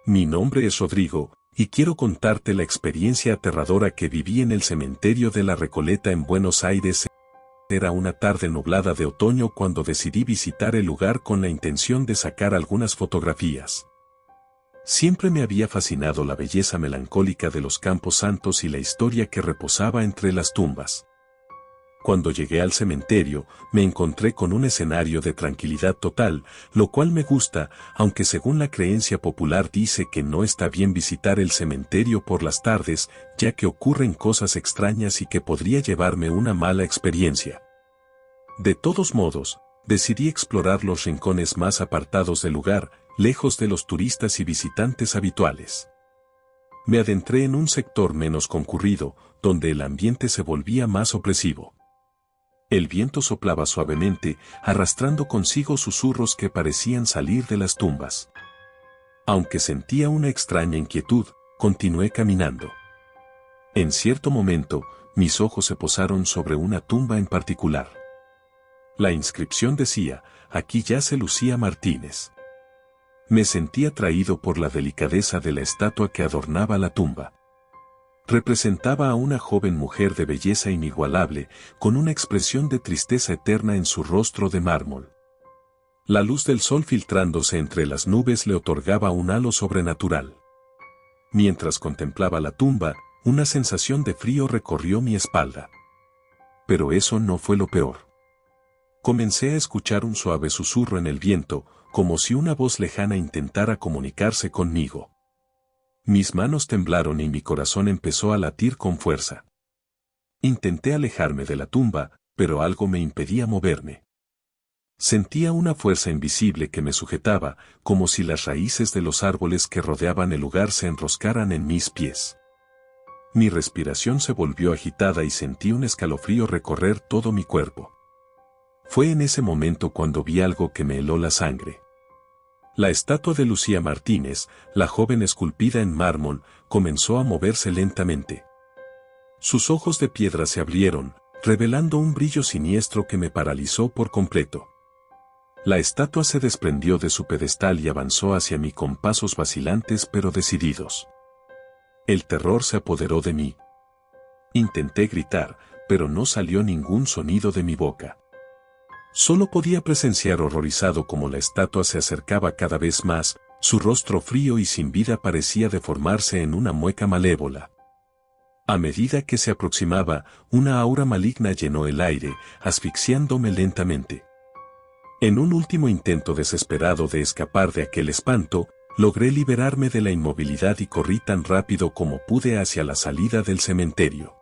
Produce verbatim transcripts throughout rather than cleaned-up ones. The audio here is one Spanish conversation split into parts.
Mi nombre es Rodrigo, y quiero contarte la experiencia aterradora que viví en el cementerio de la Recoleta en Buenos Aires. Era una tarde nublada de otoño cuando decidí visitar el lugar con la intención de sacar algunas fotografías. Siempre me había fascinado la belleza melancólica de los campos santos y la historia que reposaba entre las tumbas. Cuando llegué al cementerio, me encontré con un escenario de tranquilidad total, lo cual me gusta, aunque según la creencia popular dice que no está bien visitar el cementerio por las tardes, ya que ocurren cosas extrañas y que podría llevarme una mala experiencia. De todos modos, decidí explorar los rincones más apartados del lugar, lejos de los turistas y visitantes habituales. Me adentré en un sector menos concurrido, donde el ambiente se volvía más opresivo. El viento soplaba suavemente, arrastrando consigo susurros que parecían salir de las tumbas. Aunque sentía una extraña inquietud, continué caminando. En cierto momento, mis ojos se posaron sobre una tumba en particular. La inscripción decía, aquí yace Lucía Martínez. Me sentí atraído por la delicadeza de la estatua que adornaba la tumba. Representaba a una joven mujer de belleza inigualable, con una expresión de tristeza eterna en su rostro de mármol. La luz del sol filtrándose entre las nubes le otorgaba un halo sobrenatural. Mientras contemplaba la tumba, una sensación de frío recorrió mi espalda. Pero eso no fue lo peor. Comencé a escuchar un suave susurro en el viento, como si una voz lejana intentara comunicarse conmigo. Mis manos temblaron y mi corazón empezó a latir con fuerza. Intenté alejarme de la tumba, pero algo me impedía moverme. Sentía una fuerza invisible que me sujetaba, como si las raíces de los árboles que rodeaban el lugar se enroscaran en mis pies. Mi respiración se volvió agitada y sentí un escalofrío recorrer todo mi cuerpo. Fue en ese momento cuando vi algo que me heló la sangre. La estatua de Lucía Martínez, la joven esculpida en mármol, comenzó a moverse lentamente. Sus ojos de piedra se abrieron, revelando un brillo siniestro que me paralizó por completo. La estatua se desprendió de su pedestal y avanzó hacia mí con pasos vacilantes pero decididos. El terror se apoderó de mí. Intenté gritar, pero no salió ningún sonido de mi boca. Solo podía presenciar horrorizado cómo la estatua se acercaba cada vez más, su rostro frío y sin vida parecía deformarse en una mueca malévola. A medida que se aproximaba, una aura maligna llenó el aire, asfixiándome lentamente. En un último intento desesperado de escapar de aquel espanto, logré liberarme de la inmovilidad y corrí tan rápido como pude hacia la salida del cementerio.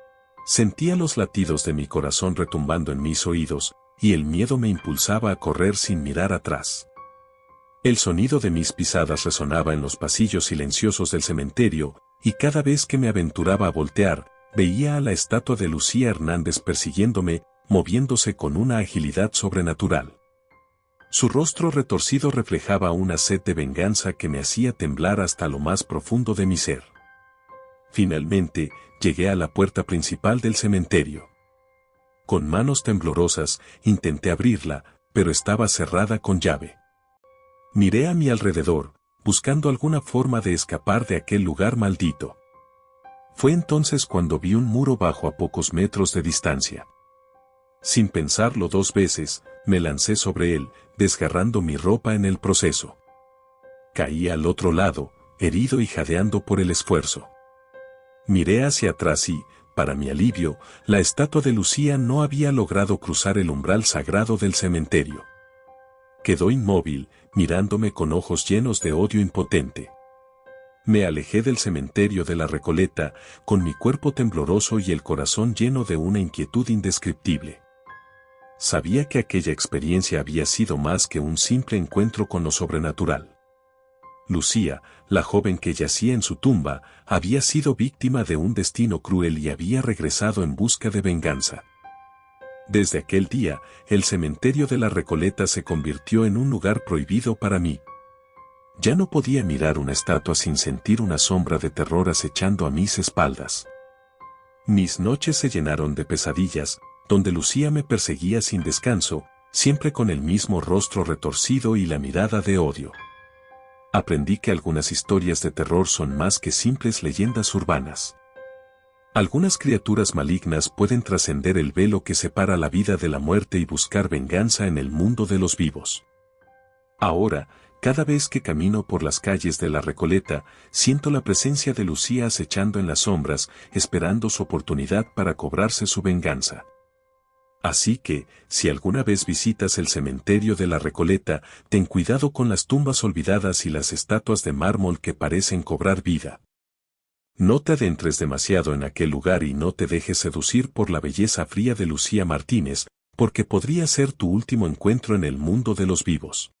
Sentía los latidos de mi corazón retumbando en mis oídos, y el miedo me impulsaba a correr sin mirar atrás. El sonido de mis pisadas resonaba en los pasillos silenciosos del cementerio, y cada vez que me aventuraba a voltear, veía a la estatua de Lucía Hernández persiguiéndome, moviéndose con una agilidad sobrenatural. Su rostro retorcido reflejaba una sed de venganza que me hacía temblar hasta lo más profundo de mi ser. Finalmente, llegué a la puerta principal del cementerio. Con manos temblorosas, intenté abrirla, pero estaba cerrada con llave. Miré a mi alrededor, buscando alguna forma de escapar de aquel lugar maldito. Fue entonces cuando vi un muro bajo a pocos metros de distancia. Sin pensarlo dos veces, me lancé sobre él, desgarrando mi ropa en el proceso. Caí al otro lado, herido y jadeando por el esfuerzo. Miré hacia atrás y, para mi alivio, la estatua de Lucía no había logrado cruzar el umbral sagrado del cementerio. Quedó inmóvil, mirándome con ojos llenos de odio impotente. Me alejé del cementerio de la Recoleta, con mi cuerpo tembloroso y el corazón lleno de una inquietud indescriptible. Sabía que aquella experiencia había sido más que un simple encuentro con lo sobrenatural. Lucía, la joven que yacía en su tumba, había sido víctima de un destino cruel y había regresado en busca de venganza. Desde aquel día, el cementerio de la Recoleta se convirtió en un lugar prohibido para mí. Ya no podía mirar una estatua sin sentir una sombra de terror acechando a mis espaldas. Mis noches se llenaron de pesadillas, donde Lucía me perseguía sin descanso, siempre con el mismo rostro retorcido y la mirada de odio. Aprendí que algunas historias de terror son más que simples leyendas urbanas. Algunas criaturas malignas pueden trascender el velo que separa la vida de la muerte y buscar venganza en el mundo de los vivos. Ahora, cada vez que camino por las calles de la Recoleta, siento la presencia de Lucía acechando en las sombras, esperando su oportunidad para cobrarse su venganza. Así que, si alguna vez visitas el cementerio de la Recoleta, ten cuidado con las tumbas olvidadas y las estatuas de mármol que parecen cobrar vida. No te adentres demasiado en aquel lugar y no te dejes seducir por la belleza fría de Lucía Martínez, porque podría ser tu último encuentro en el mundo de los vivos.